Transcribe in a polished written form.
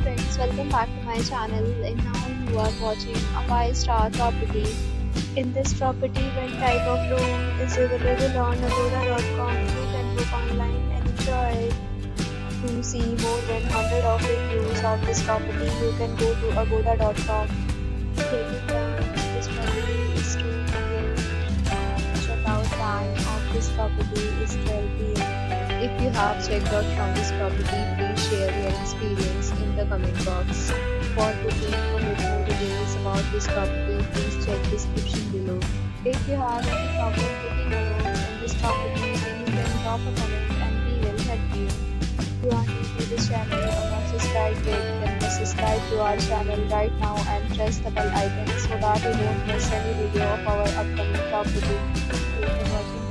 friends, welcome back to my channel, and now you are watching a 5-star property. In this property, one type of room is available on agoda.com. You can book online and enjoy it. To see more than 100 of reviews of this property, you can go to agoda.com. Check-in time of this property is 2 p.m. and check-out time of this property is 12 p.m. If you have checked out from this property, please share your experience in the comment box. For booking or more details about this property, please check description below. If you have any problem booking a room in this property, then you can drop a comment and we will help you. If you are new to this channel or not subscribed yet, then please subscribe to our channel right now and press the bell icon so that you don't miss any video of our upcoming property. Thank you for watching.